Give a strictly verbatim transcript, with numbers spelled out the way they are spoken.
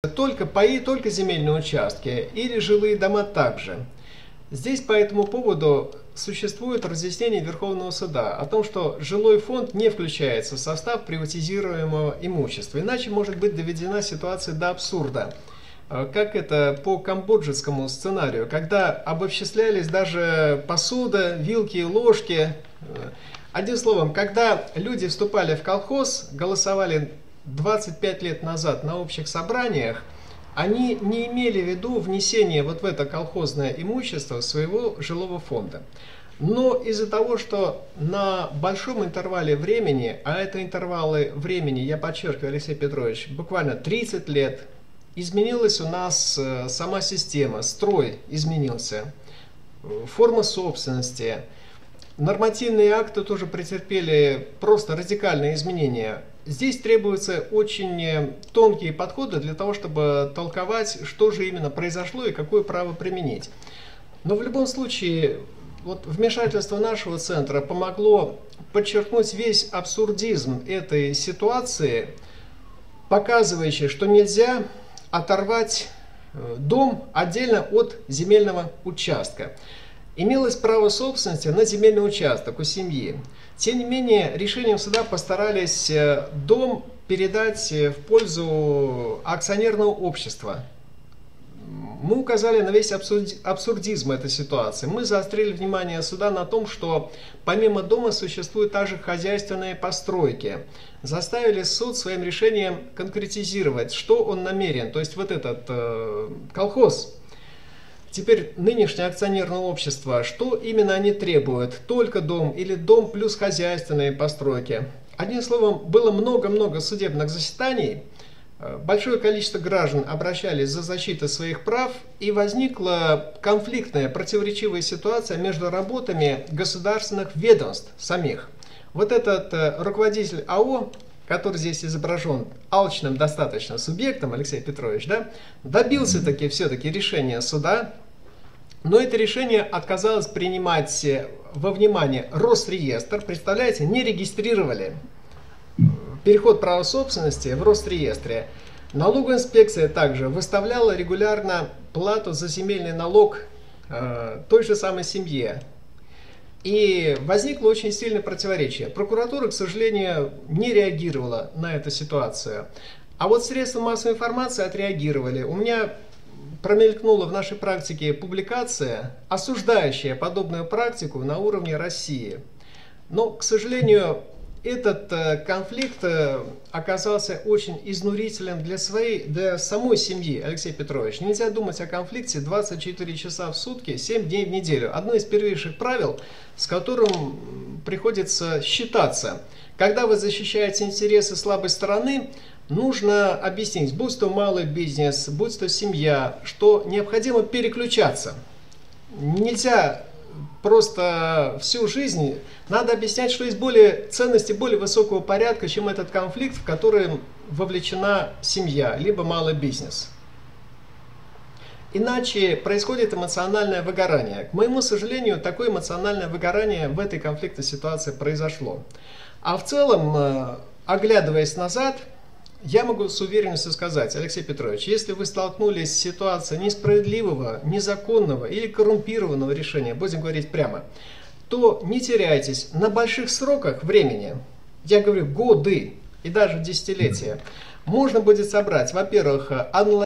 только паи, только земельные участки или жилые дома также. Здесь по этому поводу существует разъяснение Верховного суда о том, что жилой фонд не включается в состав приватизируемого имущества, иначе может быть доведена ситуация до абсурда. Как это по камбоджскому сценарию, когда обобществлялись даже посуда, вилки и ложки. Одним словом, когда люди вступали в колхоз, голосовали двадцать пять лет назад на общих собраниях, они не имели в виду внесение вот в это колхозное имущество своего жилого фонда. Но из-за того, что на большом интервале времени, а это интервалы времени, я подчеркиваю, Алексей Петрович, буквально тридцать лет, изменилась у нас сама система, строй изменился, форма собственности, нормативные акты тоже претерпели просто радикальные изменения. Здесь требуются очень тонкие подходы для того, чтобы толковать, что же именно произошло и какое право применить. Но в любом случае, вот вмешательство нашего центра помогло подчеркнуть весь абсурдизм этой ситуации, показывающий, что нельзя оторвать дом отдельно от земельного участка. Имелось право собственности на земельный участок у семьи. Тем не менее, решением суда постарались дом передать в пользу акционерного общества. Мы указали на весь абсурдизм этой ситуации. Мы заострили внимание суда на том, что помимо дома существуют также хозяйственные постройки. Заставили суд своим решением конкретизировать, что он намерен. То есть вот этот э, колхоз. Теперь нынешнее акционерное общество, что именно они требуют? Только дом или дом плюс хозяйственные постройки? Одним словом, было много-много судебных заседаний, большое количество граждан обращались за защитой своих прав, и возникла конфликтная, противоречивая ситуация между работами государственных ведомств самих. Вот этот руководитель АО, который здесь изображен алчным достаточно субъектом, Алексей Петрович, да, добился таки все-таки решения суда, но это решение отказалось принимать во внимание Росреестр. Представляете, не регистрировали переход права собственности в Росреестре. Налоговая инспекция также выставляла регулярно плату за земельный налог э, той же самой семье. И возникло очень сильное противоречие. Прокуратура, к сожалению, не реагировала на эту ситуацию. А вот средства массовой информации отреагировали. У меня промелькнула в нашей практике публикация, осуждающая подобную практику на уровне России. Но, к сожалению, этот конфликт оказался очень изнурительным для, своей, для самой семьи, Алексей Петрович. Нельзя думать о конфликте двадцать четыре часа в сутки, семь дней в неделю. Одно из первейших правил, с которым приходится считаться. Когда вы защищаете интересы слабой стороны, нужно объяснить, будь то малый бизнес, будь то семья, что необходимо переключаться. Нельзя просто всю жизнь, надо объяснять, что есть более ценности более высокого порядка, чем этот конфликт, в который вовлечена семья, либо малый бизнес. Иначе происходит эмоциональное выгорание. К моему сожалению, такое эмоциональное выгорание в этой конфликтной ситуации произошло. А в целом, оглядываясь назад, я могу с уверенностью сказать, Алексей Петрович, если вы столкнулись с ситуацией несправедливого, незаконного или коррумпированного решения, будем говорить прямо, то не теряйтесь. На больших сроках времени, я говорю годы и даже десятилетия, можно будет собрать, во-первых, аналогичные